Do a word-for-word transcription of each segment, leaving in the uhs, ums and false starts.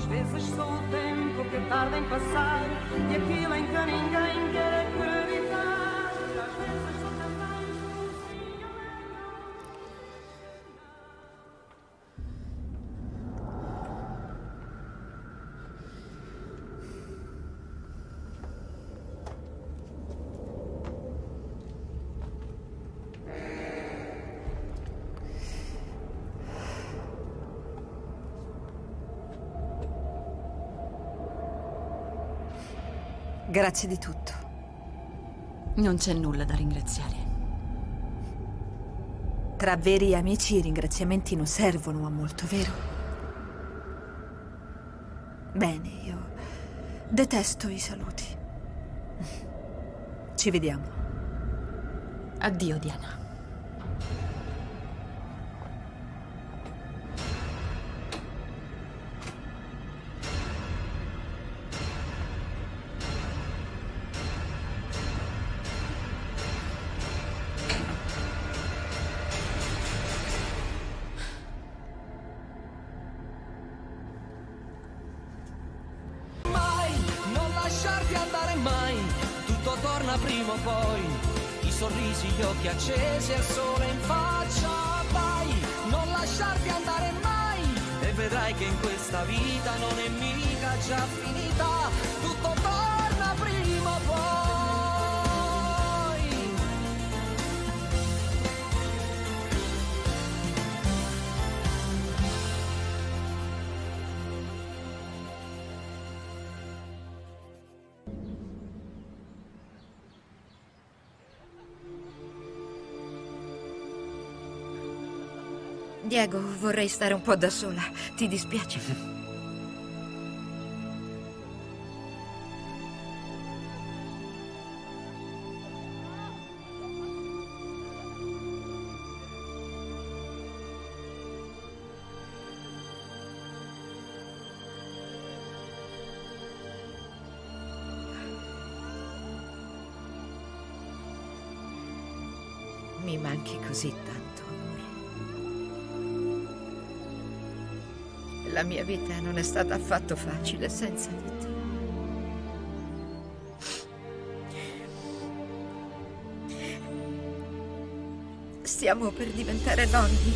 vezes sou o tempo que tarda em passar e aquilo em que ninguém quer acreditar. Às vezes sou também sozinho. Grazie di tutto. Non c'è nulla da ringraziare. Tra veri amici i ringraziamenti non servono a molto, vero? Bene, io detesto i saluti. Ci vediamo. Addio, Diana. Prima o poi i sorrisi, gli occhi accesi e il sole in faccia. Vai, non lasciarti andare mai e vedrai che in questa vita non è mica già finita. Tutto torna prima o poi. Diego, vorrei stare un po' da sola. Ti dispiace? Mi manchi così tanto, amore. La mia vita non è stata affatto facile senza di te. Stiamo per diventare nonni.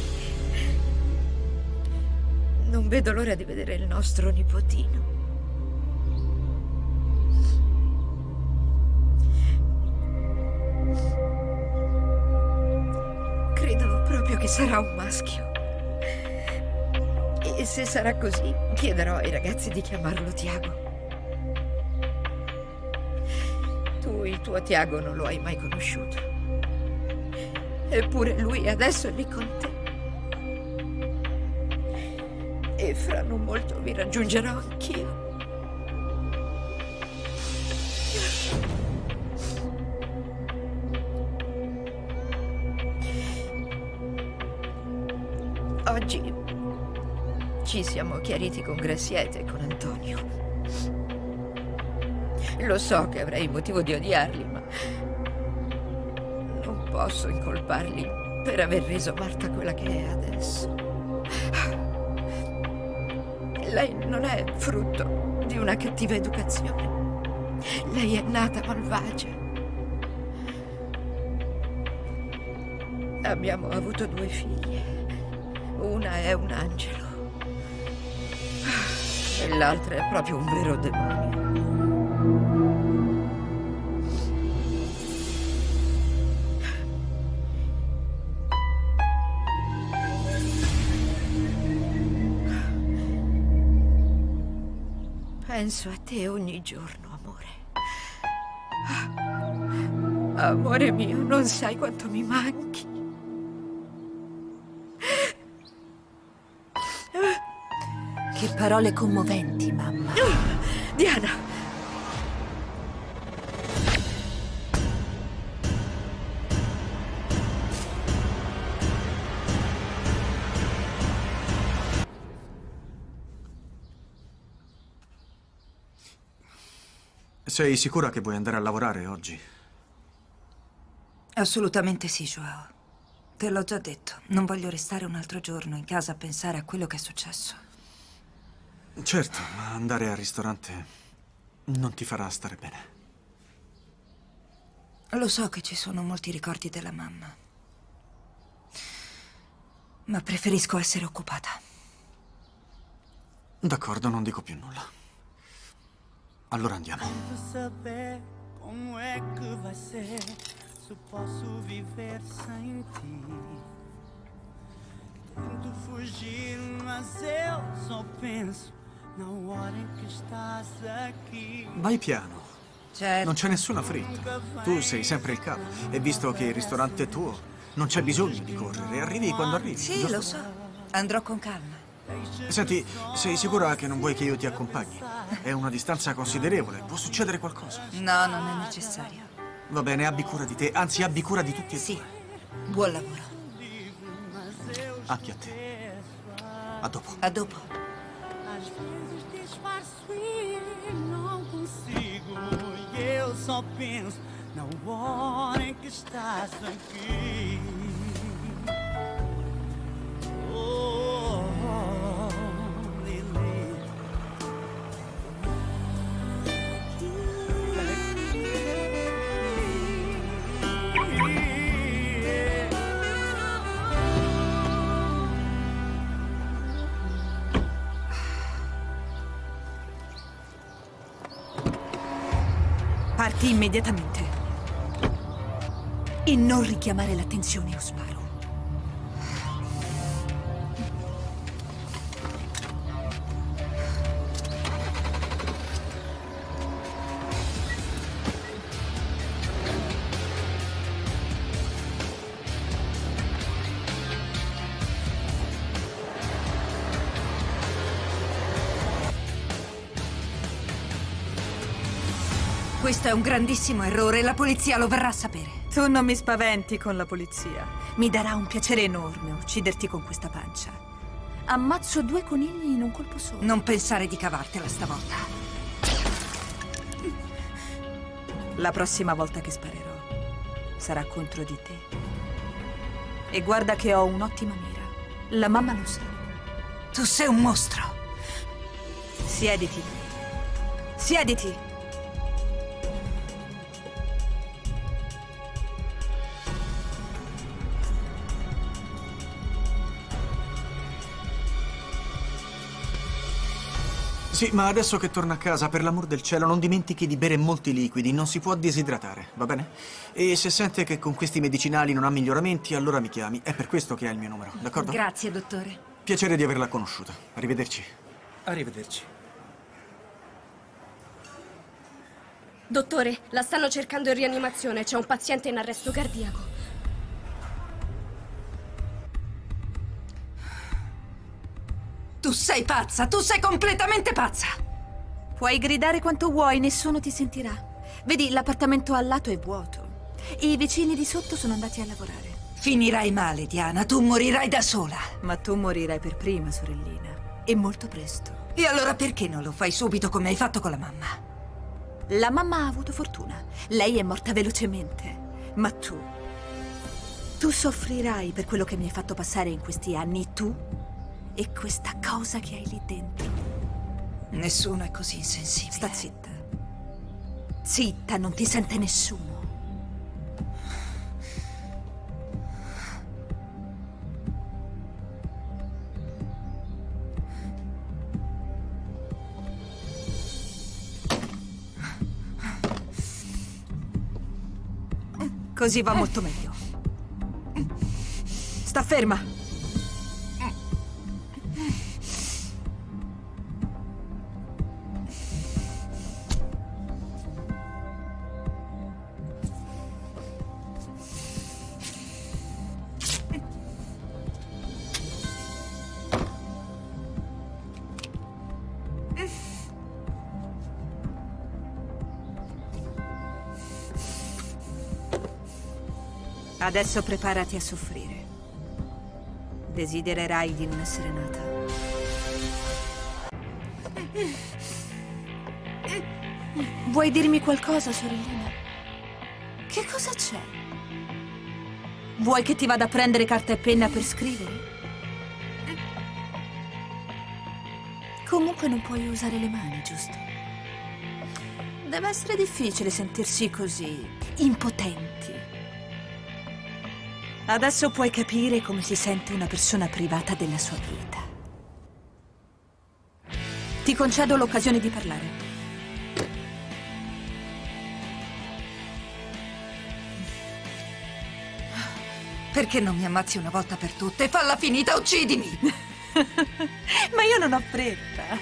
Non vedo l'ora di vedere il nostro nipotino. Credo proprio che sarà un maschio. E se sarà così, chiederò ai ragazzi di chiamarlo Tiago. Tu il tuo Tiago non lo hai mai conosciuto. Eppure lui adesso è lì con te. E fra non molto vi raggiungerò anch'io. Oggi ci siamo chiariti con Grazietta e con Antonio. Lo so che avrei motivo di odiarli, ma non posso incolparli per aver reso Marta quella che è adesso. Lei non è frutto di una cattiva educazione. Lei è nata malvagia. Abbiamo avuto due figlie. Una è un angelo e l'altra è proprio un vero demonio. Penso a te ogni giorno, amore. Amore mio, non sai quanto mi manchi. Che parole commoventi, mamma. Diana! Sei sicura che vuoi andare a lavorare oggi? Assolutamente sì, Joao. Te l'ho già detto. Non voglio restare un altro giorno in casa a pensare a quello che è successo. Certo, ma andare al ristorante non ti farà stare bene. Lo so che ci sono molti ricordi della mamma, ma preferisco essere occupata. D'accordo, non dico più nulla. Allora andiamo. Tento saber como é que vai ser, se posso viver sem ti. Tento fugir, mas eu só penso na hora em que estás aqui. Vai piano. Certo. Non c'è nessuna fretta. Tu sei sempre il capo. E visto che il ristorante è tuo, non c'è bisogno di correre. Arrivi quando arrivi. Sì, giusto? lo so. Andrò con calma. Senti, sei sicura che non vuoi che io ti accompagni? È una distanza considerevole. Può succedere qualcosa. No, non è necessario. Va bene, abbi cura di te. Anzi, abbi cura di tutti e Sì. due. Buon lavoro. Anche a te. A dopo. A dopo. Às vezes disfarço e não consigo. E eu só penso na hora em que estás aqui. Oh, oh, Lili. Parti immediatamente. E non richiamare l'attenzione o sparo. Questo è un grandissimo errore, la polizia lo verrà a sapere. Tu non mi spaventi con la polizia. Mi darà un piacere enorme ucciderti con questa pancia. Ammazzo due conigli in un colpo solo. Non pensare di cavartela stavolta. La prossima volta che sparerò sarà contro di te. E guarda che ho un'ottima mira. La mamma lo sa. Tu sei un mostro. Siediti. Siediti. Sì, ma adesso che torna a casa, per l'amor del cielo, non dimentichi di bere molti liquidi. Non si può disidratare, va bene? E se sente che con questi medicinali non ha miglioramenti, allora mi chiami. È per questo che ha il mio numero, d'accordo? Grazie, dottore. Piacere di averla conosciuta. Arrivederci. Arrivederci. Dottore, la stanno cercando in rianimazione. C'è un paziente in arresto cardiaco. Tu sei pazza, tu sei completamente pazza. Puoi gridare quanto vuoi, nessuno ti sentirà. Vedi, l'appartamento al lato è vuoto. E i vicini di sotto sono andati a lavorare. Finirai male, Diana, tu morirai da sola. Ma tu morirai per prima, sorellina. E molto presto. E allora perché non lo fai subito come hai fatto con la mamma? La mamma ha avuto fortuna. Lei è morta velocemente. Ma tu... Tu soffrirai per quello che mi hai fatto passare in questi anni. Tu e questa cosa che hai lì dentro. Nessuno è così insensibile. Sta zitta. Zitta, non ti sente nessuno. Così va molto meglio. Sta ferma. Adesso preparati a soffrire. Desidererai di non essere nata. Vuoi dirmi qualcosa, sorellina? Che cosa c'è? Vuoi che ti vada a prendere carta e penna per scrivere? Comunque non puoi usare le mani, giusto? Deve essere difficile sentirsi così impotenti. Adesso puoi capire come si sente una persona privata della sua vita. Ti concedo l'occasione di parlare. Perché non mi ammazzi una volta per tutte? Falla finita, uccidimi! Ma io non ho fretta.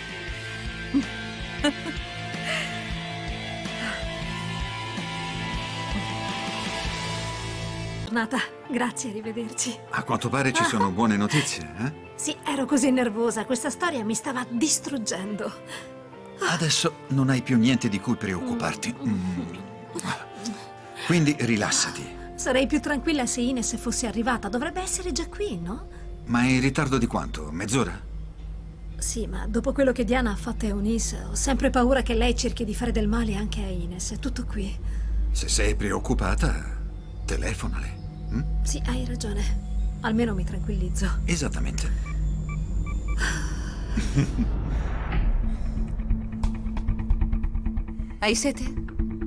Giornata, grazie, arrivederci. A quanto pare ci sono buone notizie, eh? Sì, ero così nervosa, questa storia mi stava distruggendo. Adesso non hai più niente di cui preoccuparti. Mm. Quindi rilassati. Sarei più tranquilla se Ines fosse arrivata, dovrebbe essere già qui, no? Ma è in ritardo di quanto? Mezz'ora? Sì, ma dopo quello che Diana ha fatto a Eunice, ho sempre paura che lei cerchi di fare del male anche a Ines, è tutto qui. Se sei preoccupata, telefonale. Hm? Sì, hai ragione. Almeno mi tranquillizzo. Esattamente. Hai sete?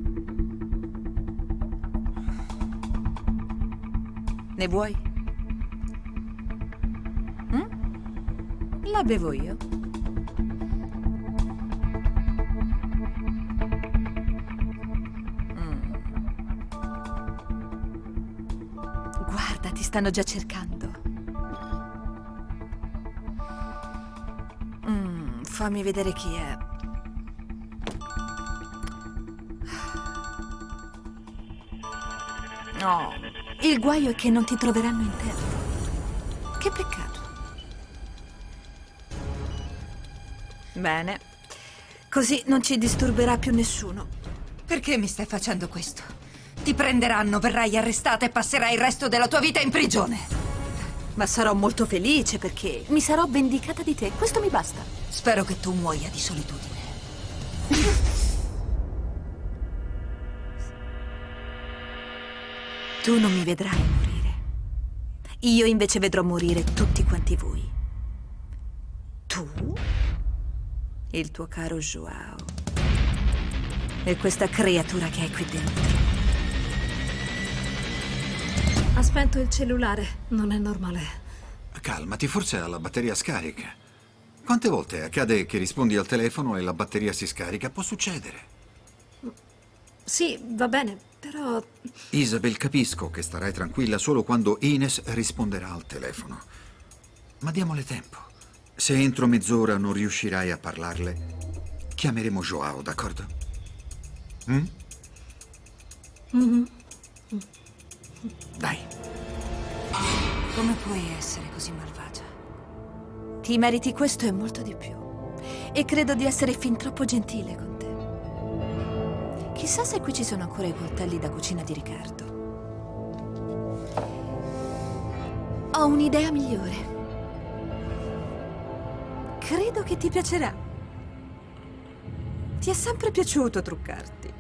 Ne vuoi? Mm? La bevo io. Mm. Guarda, ti stanno già cercando. Mm, fammi vedere chi è. No. Il guaio è che non ti troveranno in terra. Che peccato. Bene. Così non ci disturberà più nessuno. Perché mi stai facendo questo? Ti prenderanno, verrai arrestata e passerai il resto della tua vita in prigione. Ma sarò molto felice perché mi sarò vendicata di te. Questo mi basta. Spero che tu muoia di solitudine. Tu non mi vedrai morire. Io invece vedrò morire tutti quanti voi. Tu, il tuo caro Joao e questa creatura che hai qui dentro. Ha spento il cellulare, non è normale. Calmati, forse ha la batteria scarica. Quante volte accade che rispondi al telefono e la batteria si scarica? Può succedere. Sì, va bene, però... Isabel, capisco che starai tranquilla solo quando Ines risponderà al telefono. Ma diamole tempo. Se entro mezz'ora non riuscirai a parlarle, chiameremo Joao, d'accordo? Mm? Mm-hmm. Dai. Come puoi essere così malvagia? Ti meriti questo e molto di più. E credo di essere fin troppo gentile con te. Chissà se qui ci sono ancora i coltelli da cucina di Riccardo. Ho un'idea migliore. Credo che ti piacerà. Ti è sempre piaciuto truccarti.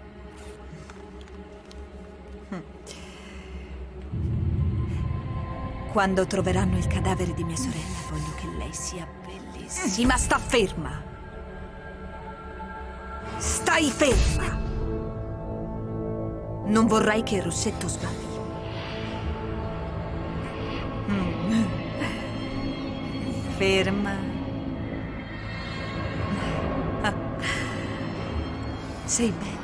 Quando troveranno il cadavere di mia sorella, voglio che lei sia bellissima. Sta ferma. Stai ferma. Non vorrai che il rossetto sbavi. Mm. Ferma. Ah. Sei bella.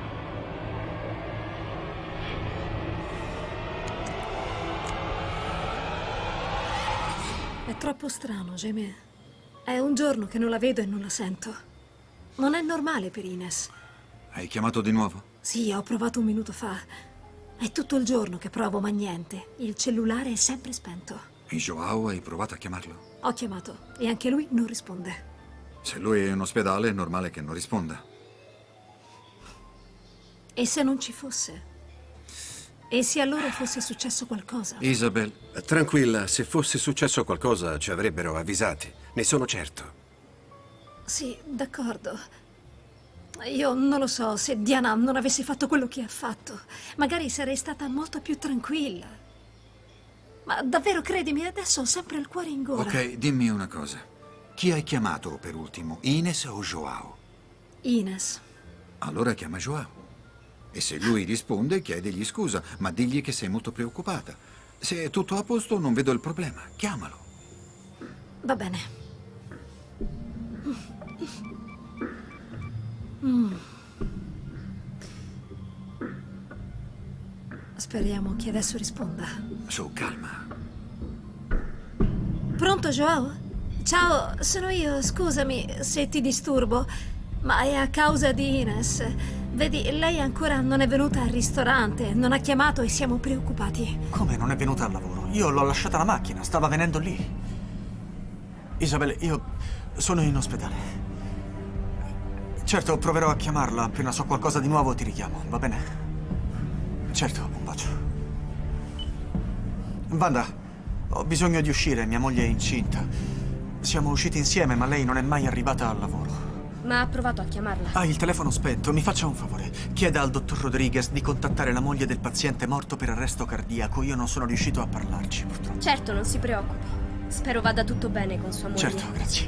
È troppo strano, Jamie. È un giorno che non la vedo e non la sento. Non è normale per Ines. Hai chiamato di nuovo? Sì, ho provato un minuto fa. È tutto il giorno che provo, ma niente. Il cellulare è sempre spento. E Joao, hai provato a chiamarlo? Ho chiamato e anche lui non risponde. Se lui è in ospedale è normale che non risponda. E se non ci fosse? E se a loro fosse successo qualcosa? Isabel, tranquilla, se fosse successo qualcosa ci avrebbero avvisati. Ne sono certo. Sì, d'accordo. Io non lo so, se Diana non avesse fatto quello che ha fatto, magari sarei stata molto più tranquilla. Ma davvero, credimi, adesso ho sempre il cuore in gola. Ok, dimmi una cosa. Chi hai chiamato per ultimo, Ines o Joao? Ines. Allora chiama Joao. E se lui risponde, chiedegli scusa, ma digli che sei molto preoccupata. Se è tutto a posto, non vedo il problema. Chiamalo. Va bene. Mm. Speriamo che adesso risponda. Su, calma. Pronto, Joao? Ciao, sono io. Scusami se ti disturbo, ma è a causa di Ines. Vedi, lei ancora non è venuta al ristorante, non ha chiamato e siamo preoccupati. Come non è venuta al lavoro? Io l'ho lasciata la macchina, stava venendo lì. Isabelle, io sono in ospedale. Certo, proverò a chiamarla. Appena so qualcosa di nuovo ti richiamo, va bene? Certo, un bacio. Wanda, ho bisogno di uscire, mia moglie è incinta. Siamo usciti insieme, ma lei non è mai arrivata al lavoro. Ma ha provato a chiamarla. Ha il telefono spento. Mi faccia un favore. Chieda al dottor Rodriguez di contattare la moglie del paziente morto per arresto cardiaco. Io non sono riuscito a parlarci, purtroppo. Certo, non si preoccupi. Spero vada tutto bene con sua moglie. Certo, grazie.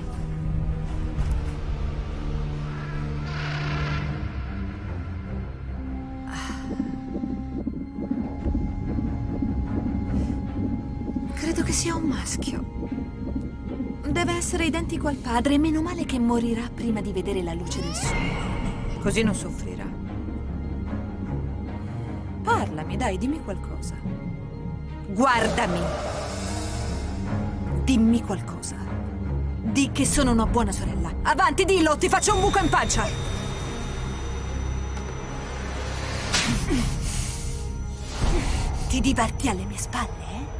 Credo che sia un maschio. Deve essere identico al padre, meno male che morirà prima di vedere la luce del sole. Così non soffrirà. Parlami, dai, dimmi qualcosa. Guardami. Dimmi qualcosa. Di che sono una buona sorella. Avanti, dillo, ti faccio un buco in pancia. Ti diverti alle mie spalle?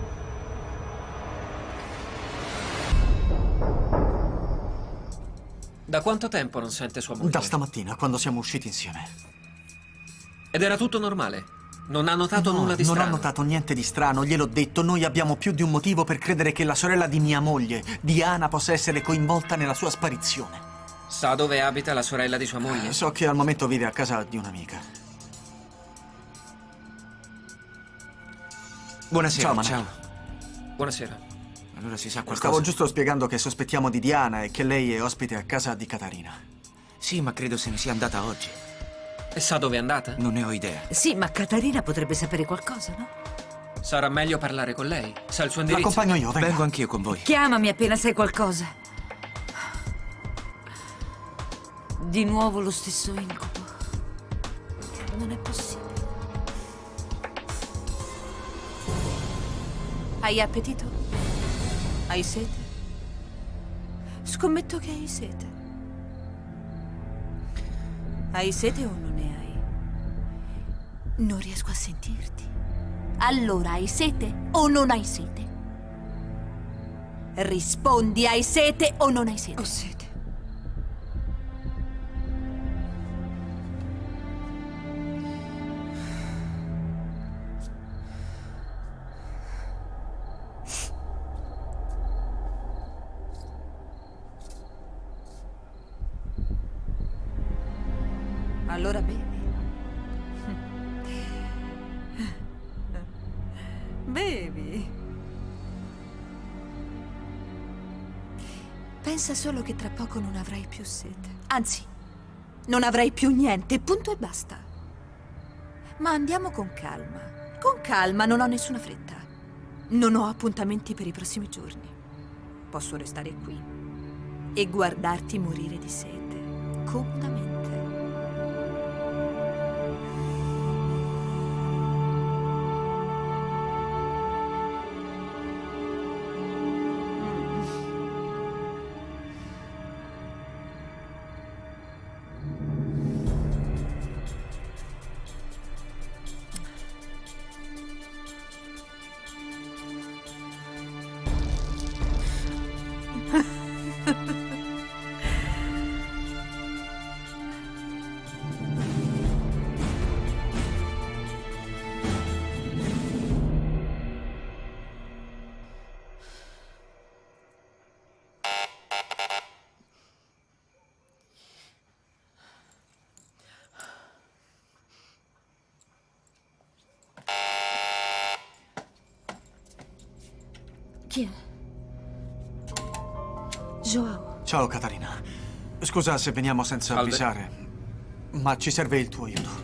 Da quanto tempo non sente sua moglie? Da stamattina, quando siamo usciti insieme. Ed era tutto normale? Non ha notato No, nulla di non strano? ho notato niente di strano, gliel'ho detto. Noi abbiamo più di un motivo per credere che la sorella di mia moglie, Diana, possa essere coinvolta nella sua sparizione. Sa dove abita la sorella di sua moglie? Eh, so che al momento vive a casa di un'amica. Buonasera. Ciao, Manel. Ciao. Buonasera. Allora si sa qualcosa? Stavo giusto spiegando che sospettiamo di Diana e che lei è ospite a casa di Catarina. Sì, ma credo se ne sia andata oggi. E sa dove è andata? Non ne ho idea. Sì, ma Catarina potrebbe sapere qualcosa, no? Sarà meglio parlare con lei. Sa il suo indirizzo? L'accompagno io, venga. Vengo anch'io con voi. Chiamami appena sai qualcosa. Di nuovo lo stesso incubo. Non è possibile. Hai appetito? Hai sete? Scommetto che hai sete. Hai sete o non ne hai? Non riesco a sentirti. Allora, hai sete o non hai sete? Rispondi, hai sete o non hai sete? Ho sete. Allora bevi. Bevi. Pensa solo che tra poco non avrai più sete. Anzi, non avrai più niente, punto e basta. Ma andiamo con calma. Con calma, non ho nessuna fretta. Non ho appuntamenti per i prossimi giorni. Posso restare qui e guardarti morire di sete, comodamente. Chi è? Joao. Ciao, Catarina. Scusa se veniamo senza Salve. avvisare, ma ci serve il tuo aiuto.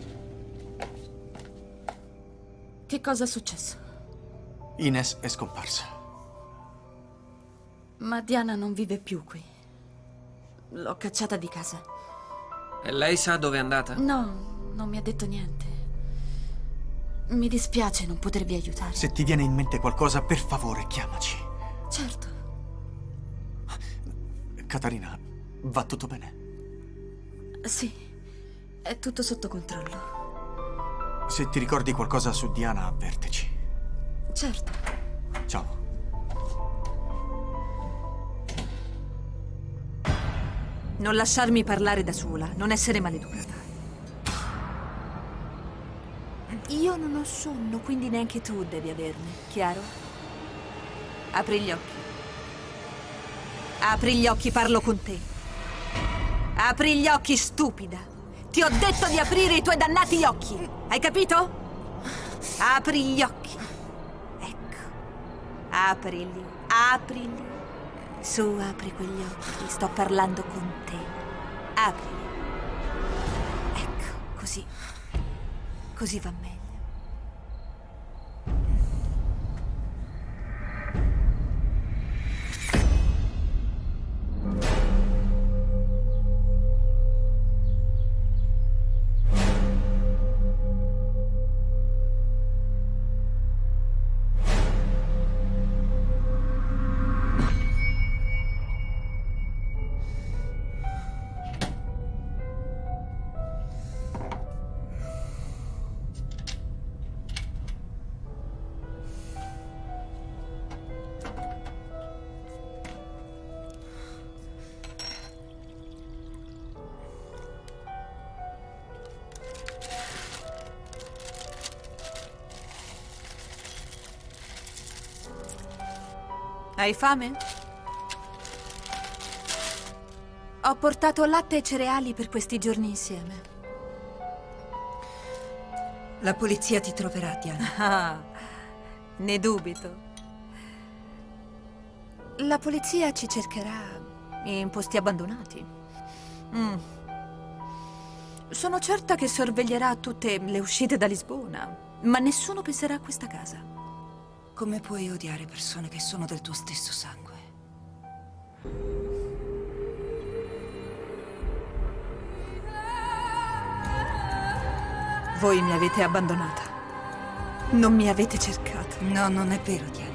Che cosa è successo? Ines è scomparsa. Ma Diana non vive più qui. L'ho cacciata di casa. E lei sa dove è andata? No, non mi ha detto niente. Mi dispiace non potervi aiutare. Se ti viene in mente qualcosa, per favore, chiamaci. Certo. Catarina, va tutto bene? Sì, è tutto sotto controllo. Se ti ricordi qualcosa su Diana, avverteci. Certo. Ciao. Non lasciarmi parlare da sola, non essere maleducata. Io non ho sonno, quindi neanche tu devi averne, chiaro? Apri gli occhi. Apri gli occhi, parlo con te. Apri gli occhi, stupida. Ti ho detto di aprire i tuoi dannati occhi. Hai capito? Apri gli occhi. Ecco. Aprili, aprili. Su, apri quegli occhi. Sto parlando con te. Aprili. Ecco, così. Così va meglio. Hai fame? Ho portato latte e cereali per questi giorni insieme. La polizia ti troverà, Diana. Ah, ne dubito. La polizia ci cercherà in posti abbandonati. Mm. Sono certa che sorveglierà tutte le uscite da Lisbona, ma nessuno penserà a questa casa. Come puoi odiare persone che sono del tuo stesso sangue? Voi mi avete abbandonata. Non mi avete cercata. No, non è vero, Diana.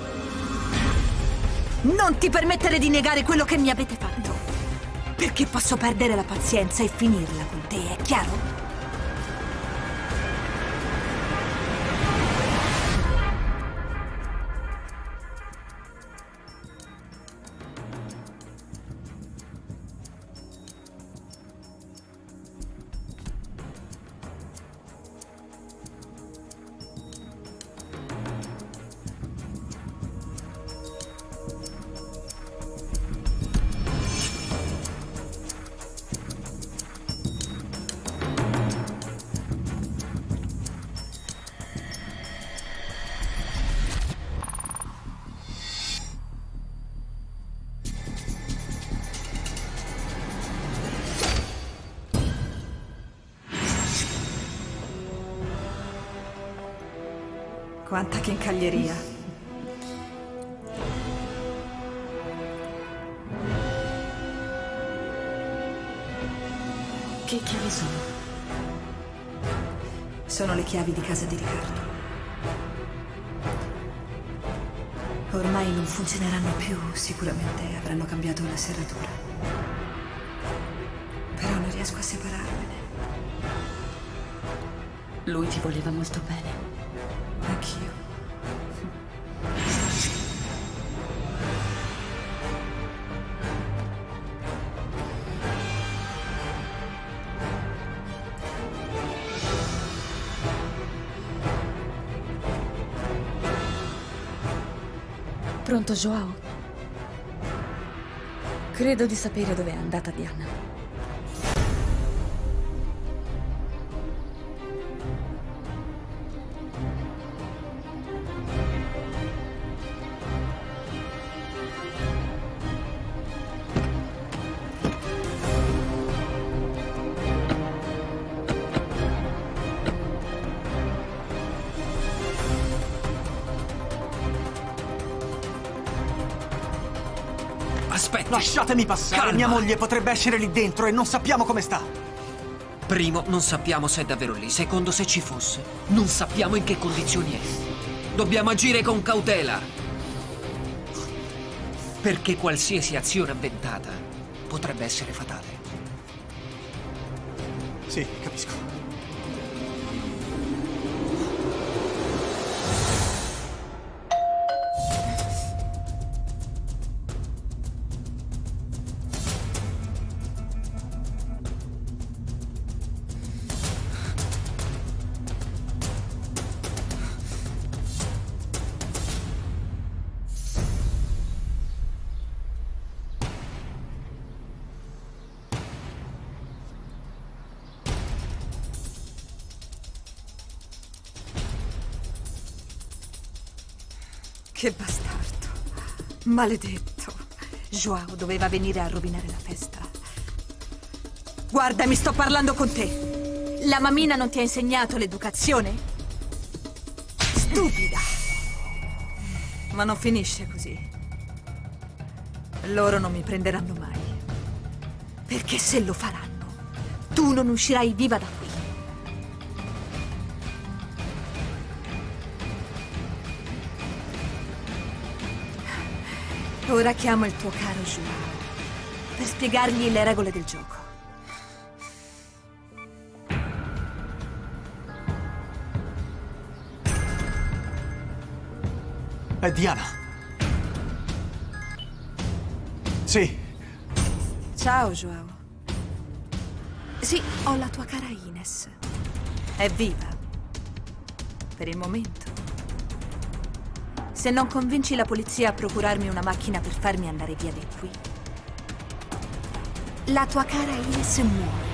Non ti permettere di negare quello che mi avete fatto. Perché posso perdere la pazienza e finirla con te, è chiaro? Quanta chincaglieria. Che chiavi sono? Sono le chiavi di casa di Riccardo. Ormai non funzioneranno più, sicuramente avranno cambiato la serratura. Però non riesco a separarmene. Lui ti voleva molto bene. Anch'io. Pronto, Joao? Credo di sapere dove è andata Diana. aspetti. Lasciatemi passare. Calma. Mia moglie potrebbe essere lì dentro e non sappiamo come sta. Primo, non sappiamo se è davvero lì. Secondo, se ci fosse, non sappiamo in che condizioni è. Dobbiamo agire con cautela. Perché qualsiasi azione avventata potrebbe essere fatale. Sì, capisco. Che bastardo. Maledetto. Joao doveva venire a rovinare la festa. Guarda, mi sto parlando con te. La mammina non ti ha insegnato l'educazione? Stupida. Ma non finisce così. Loro non mi prenderanno mai. Perché se lo faranno, tu non uscirai viva da qui. Ora chiamo il tuo caro Joao per spiegargli le regole del gioco. È Diana. Sì. Ciao, Joao. Sì, ho la tua cara Ines. È viva. Per il momento. Se non convinci la polizia a procurarmi una macchina per farmi andare via di qui, la tua cara Ines muore.